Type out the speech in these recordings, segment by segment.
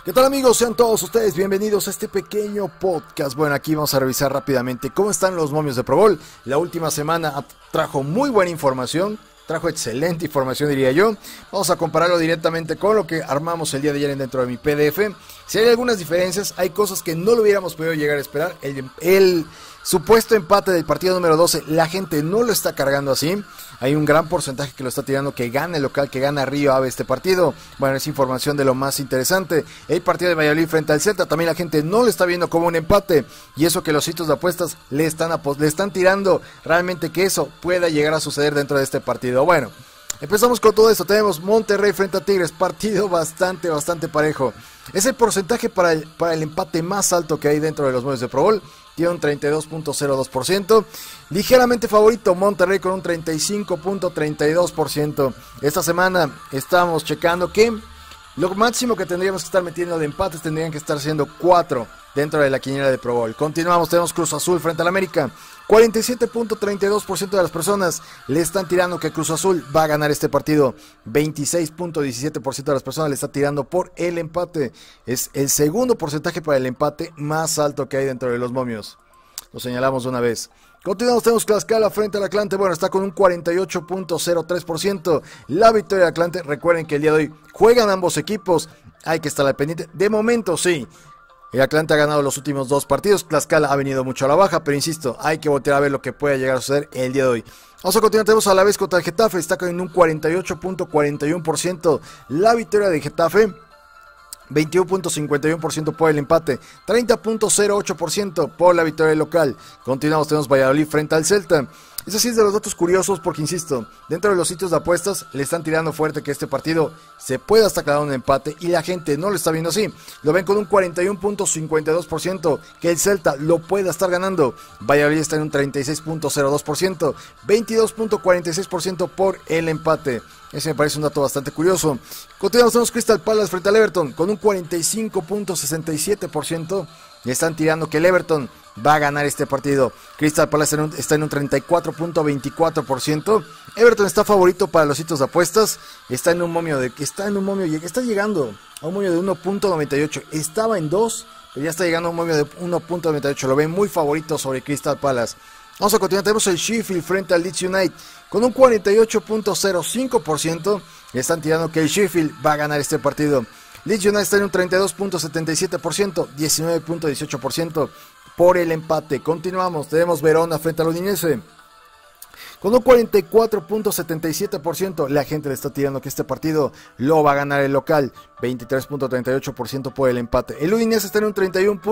¿Qué tal, amigos? Sean todos ustedes bienvenidos a este pequeño podcast. Bueno, aquí vamos a revisar rápidamente cómo están los momios de Pro Bowl. La última semana trajo muy buena información, trajo excelente información, diría yo. Vamos a compararlo directamente con lo que armamos el día de ayer dentro de mi PDF. Si hay algunas diferencias, hay cosas que no lo hubiéramos podido llegar a esperar. El supuesto empate del partido número 12, la gente no lo está cargando así. Hay un gran porcentaje que lo está tirando que gana el local, que gana Río Ave este partido. Bueno, es información de lo más interesante. El partido de Valladolid frente al Celta, también la gente no lo está viendo como un empate. Y eso que los sitios de apuestas le están tirando realmente que eso pueda llegar a suceder dentro de este partido. Bueno, empezamos con todo esto. Tenemos Monterrey frente a Tigres, partido bastante parejo. Es el porcentaje para el empate más alto que hay dentro de los momios de Pro Bowl. Tiene un 32.02%. Ligeramente favorito Monterrey con un 35.32%. Esta semana estamos checando que lo máximo que tendríamos que estar metiendo de empates tendrían que estar siendo 4 dentro de la quiniela de Pro Bowl. Continuamos, tenemos Cruz Azul frente al América. 47.32% de las personas le están tirando que Cruz Azul va a ganar este partido. 26.17% de las personas le está tirando por el empate. Es el segundo porcentaje para el empate más alto que hay dentro de los momios. Lo señalamos de una vez. Continuamos, tenemos Tlaxcala frente al Atlante. Bueno, está con un 48.03%. La victoria del Atlante. Recuerden que el día de hoy juegan ambos equipos. Hay que estar al pendiente. De momento sí. El Atlante ha ganado los últimos 2 partidos. Tlaxcala ha venido mucho a la baja, pero insisto, hay que voltear a ver lo que pueda llegar a suceder el día de hoy. Vamos a continuar, tenemos a la vez contra el Getafe, está con un 48.41%. La victoria de Getafe, 21.51% por el empate, 30.08% por la victoria local. Continuamos, tenemos Valladolid frente al Celta. Eso sí es de los datos curiosos porque, insisto, dentro de los sitios de apuestas le están tirando fuerte que este partido se pueda hasta quedar un empate y la gente no lo está viendo así. Lo ven con un 41.52% que el Celta lo pueda estar ganando. Valladolid está en un 36.02%, 22.46% por el empate. Ese me parece un dato bastante curioso. Continuamos, tenemos Crystal Palace frente al Everton con un 45.67%. Le están tirando que el Everton va a ganar este partido. Crystal Palace está en un 34.24%. Everton está favorito para los sitios de apuestas. Está llegando a un momio de 1.98. Estaba en 2, pero ya está llegando a un momio de 1.98. Lo ven muy favorito sobre Crystal Palace. Vamos a continuar, tenemos el Sheffield frente al Leeds United con un 48.05%. Le están tirando que el Sheffield va a ganar este partido. Leeds United está en un 32.77%, 19.18% por el empate. Continuamos, tenemos Verona frente al Udinese. Con un 44.77%, la gente le está tirando que este partido lo va a ganar el local. 23.38% por el empate. El Udinese está en un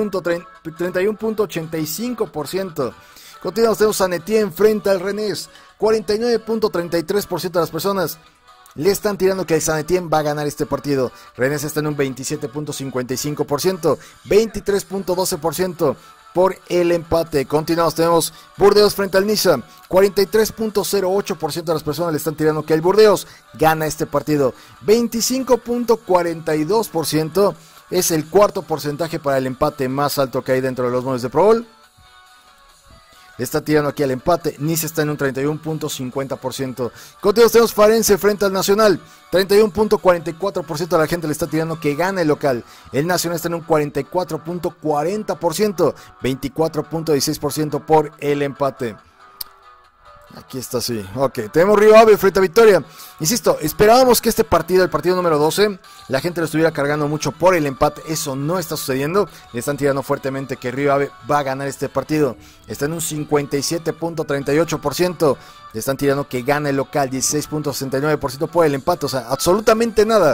31.85%. Continuamos, tenemos San Etienne frente al Rennes. 49.33% de las personas le están tirando que el San Etienne va a ganar este partido. Rennes está en un 27.55%, 23.12% por el empate. Continuamos, tenemos Burdeos frente al Niza. 43.08% de las personas le están tirando que el Burdeos gana este partido. 25.42% es el cuarto porcentaje para el empate más alto que hay dentro de los momios de Pro Bowl. Le está tirando aquí al empate. Nice está en un 31.50%. Continuamos, tenemos Farense frente al Nacional. 31.44% de la gente le está tirando que gana el local. El Nacional está en un 44.40%. 24.16% por el empate. Aquí está, sí. Ok, tenemos Río Ave frente a Victoria. Insisto, esperábamos que este partido, el partido número 12, la gente lo estuviera cargando mucho por el empate. Eso no está sucediendo. Le están tirando fuertemente que Río Ave va a ganar este partido. Está en un 57.38%. Le están tirando que gana el local, 16.69% por el empate. O sea, absolutamente nada.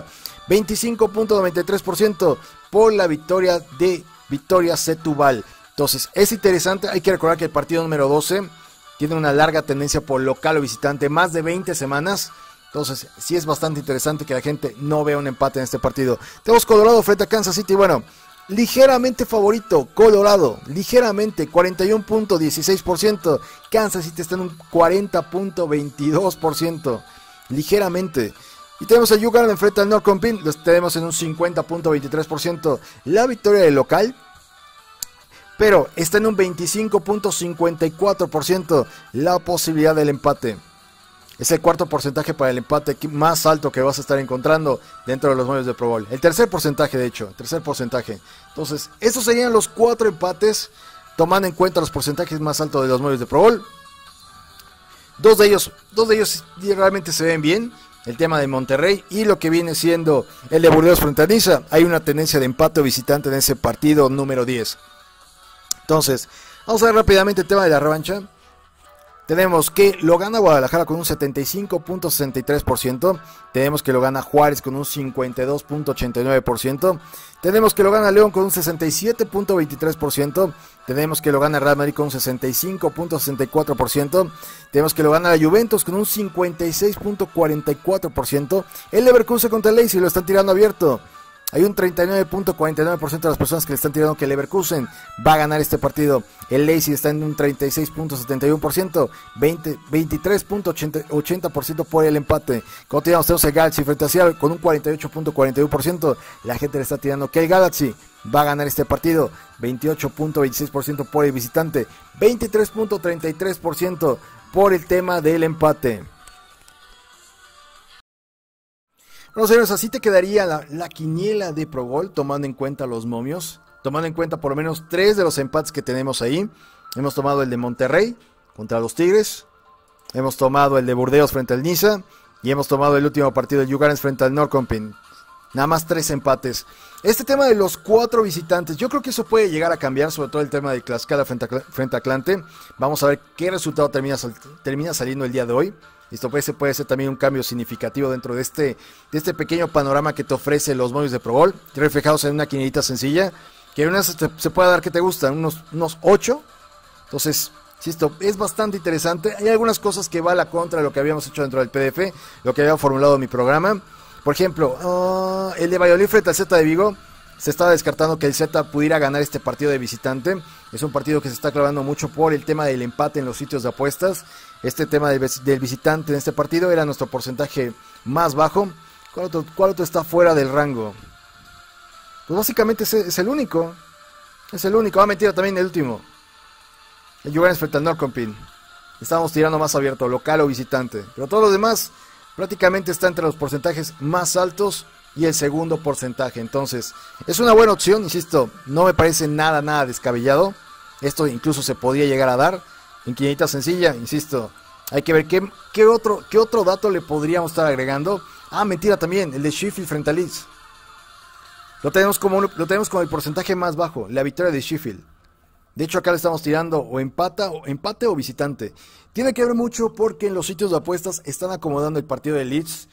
25.93% por la victoria de Victoria Setúbal. Entonces, es interesante. Hay que recordar que el partido número 12 tiene una larga tendencia por local o visitante, más de 20 semanas. Entonces, sí es bastante interesante que la gente no vea un empate en este partido. Tenemos Colorado frente a Kansas City. Bueno, ligeramente favorito Colorado, ligeramente, 41.16%. Kansas City está en un 40.22%, ligeramente. Y tenemos a UConn frente al North Compine, los tenemos en un 50.23%. La victoria del local, pero está en un 25.54% la posibilidad del empate. Es el cuarto porcentaje para el empate más alto que vas a estar encontrando dentro de los momios de Pro Bowl. El tercer porcentaje, de hecho, tercer porcentaje. Entonces, estos serían los 4 empates, tomando en cuenta los porcentajes más altos de los momios de Pro Bowl. Dos de ellos realmente se ven bien. El tema de Monterrey y lo que viene siendo el de Burdeos frente a Niza. Hay una tendencia de empate o visitante en ese partido número 10. Entonces, vamos a ver rápidamente el tema de la revancha. Tenemos que lo gana Guadalajara con un 75.63%. Tenemos que lo gana Juárez con un 52.89%. Tenemos que lo gana León con un 67.23%. Tenemos que lo gana Real Madrid con un 65.64%. Tenemos que lo gana la Juventus con un 56.44%. El Leverkusen contra el Leipzig lo están tirando abierto. Hay un 39.49% de las personas que le están tirando que el Leverkusen va a ganar este partido. El Leipzig está en un 36.71%, 23.80% por el empate. Continuamos, tenemos el Galaxy frente a Seattle con un 48.41%. La gente le está tirando que el Galaxy va a ganar este partido. 28.26% por el visitante, 23.33% por el tema del empate. Bueno, señores, así te quedaría la quiniela de Pro Bowl, tomando en cuenta los momios, tomando en cuenta por lo menos 3 de los empates que tenemos ahí. Hemos tomado el de Monterrey contra los Tigres, hemos tomado el de Burdeos frente al Niza y hemos tomado el último partido de Yuganes frente al Norrköping. Nada más 3 empates. Este tema de los 4 visitantes, yo creo que eso puede llegar a cambiar, sobre todo el tema de Tlaxcala frente a Atlante. Vamos a ver qué resultado termina saliendo el día de hoy. Esto puede ser también un cambio significativo dentro de este pequeño panorama que te ofrece los momios de Pro Bowl, reflejados en una quinielita sencilla, que unas se puede dar que te gustan, unos 8. Entonces, insisto, es bastante interesante. Hay algunas cosas que va a la contra de lo que habíamos hecho dentro del PDF, lo que había formulado en mi programa. Por ejemplo, el de Valladolid frente al Celta de Vigo. Se estaba descartando que el Celta pudiera ganar este partido de visitante. Es un partido que se está clavando mucho por el tema del empate en los sitios de apuestas. Este tema del visitante en este partido era nuestro porcentaje más bajo. ¿Cuál otro está fuera del rango? Pues básicamente es el único. Es el único. Mentira, también el último. El Juventus frente al Norrköping. Estábamos tirando más abierto, local o visitante. Pero todos los demás prácticamente está entre los porcentajes más altos y el segundo porcentaje. Entonces, es una buena opción, insisto, no me parece nada descabellado. Esto incluso se podría llegar a dar en quinielita sencilla, insisto. Hay que ver qué otro dato le podríamos estar agregando. Mentira también, el de Sheffield frente a Leeds. Lo tenemos como el porcentaje más bajo, la victoria de Sheffield. De hecho, acá le estamos tirando o empate o visitante. Tiene que ver mucho porque en los sitios de apuestas están acomodando el partido de Leeds.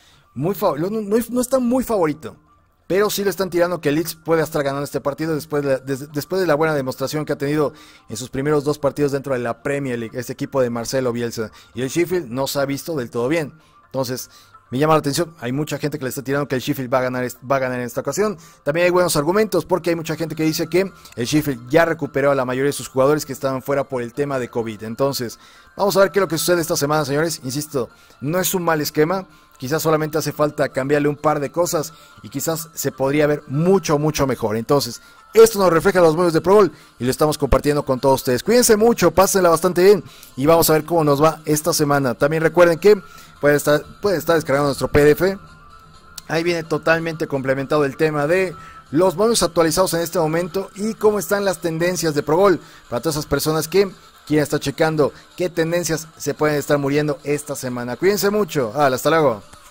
No está muy favorito, pero sí le están tirando que el Leeds puede estar ganando este partido después de la buena demostración que ha tenido en sus primeros 2 partidos dentro de la Premier League, este equipo de Marcelo Bielsa. Y el Sheffield no se ha visto del todo bien. Entonces, me llama la atención, hay mucha gente que le está tirando que el Sheffield va a ganar en esta ocasión. También hay buenos argumentos, porque hay mucha gente que dice que el Sheffield ya recuperó a la mayoría de sus jugadores que estaban fuera por el tema de COVID. Entonces, vamos a ver qué es lo que sucede esta semana, señores. Insisto, no es un mal esquema. Quizás solamente hace falta cambiarle un par de cosas y quizás se podría ver mucho mejor. Entonces, esto nos refleja los momios de Pro Bowl y lo estamos compartiendo con todos ustedes. Cuídense mucho, pásenla bastante bien y vamos a ver cómo nos va esta semana. También recuerden que pueden estar descargando nuestro PDF. Ahí viene totalmente complementado el tema de los momios actualizados en este momento y cómo están las tendencias de Pro Bowl para todas esas personas que quieren estar checando qué tendencias se pueden estar muriendo esta semana. Cuídense mucho. Hasta luego.